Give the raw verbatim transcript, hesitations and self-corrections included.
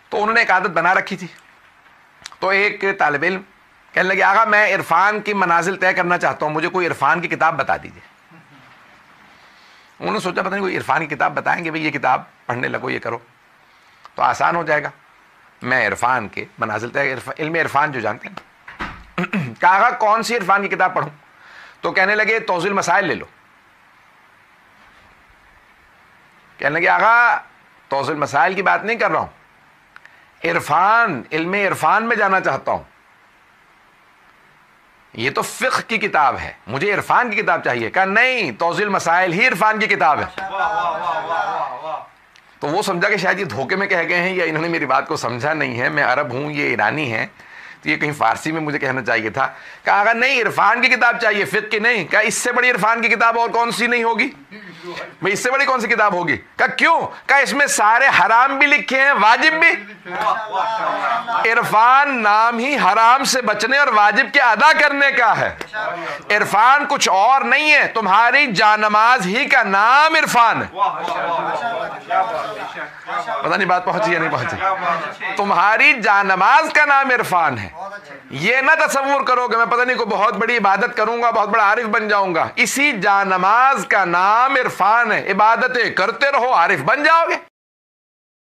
تو انہوں نے ایک عادت بنا رکھی تھی. تو ایک طالب علم کہنے لگے آقا میں عرفان کی منازل طے کرنا چاہتا ہوں, مجھے کوئی عرفان کی کتاب بتا دیجیے. انہوں نے سوچا پتہ نہیں کوئی عرفان کی کتاب بتائیں گے, بھئی یہ کتاب پڑھنے لگو, یہ کرو تو آسان ہو جائے گا. میں عرفان کے منازل طے, علم عرفان جو جانتے ہیں, کہا آقا کون سی عرفان کی کتاب پڑھوں؟ تو کہنے لگے توضیح المسائل لے لو. کہنے لگے آقا توضیح المسائل کی بات نہیں کر رہا ہوں, عرفان, علم عرفان میں جانا چاہتا ہوں, یہ تو فقہ کی کتاب ہے, مجھے عرفان کی کتاب چاہیے. کہا نہیں, توضیح المسائل ہی عرفان کی کتاب ہے. تو وہ سمجھا کہ شاید یہ دھوکے میں کہہ گئے ہیں یا انہوں نے میری بات کو سمجھا نہیں ہے, میں عرب ہوں, یہ ایرانی ہے, تو یہ کہیں فارسی میں مجھے کہنا چاہیے تھا. کہا اگر نہیں عرفان کی کتاب چاہیے, فقہ کی نہیں. کہا اس سے بڑی عرفان کی کتاب اور کون سی نہیں ہوگی, بھئی اس سے بڑی کون سی کتاب ہوگی؟ کہا کیوں؟ کہا اس میں سارے حرام بھی لکھے ہیں, واجب بھی. عرفان نام ہی حرام سے بچنے اور واجب کے ادا کرنے کا ہے. عرفان کچھ اور نہیں ہے, تمہاری جانماز ہی کا نام عرفان ہے. پتہ نہیں بات پہنچی یا نہیں پہنچی. تمہاری جانماز کا نام عرفان ہے. یہ نہ تصور کرو کہ میں پتہ نہیں کوئی بہت بڑی عبادت کروں گا, بہت بڑا عارف بن جاؤں گا. اسی جانماز کا نام عرفان ہے. عبادتیں کرتے رہو, عارف بن جاؤ گے.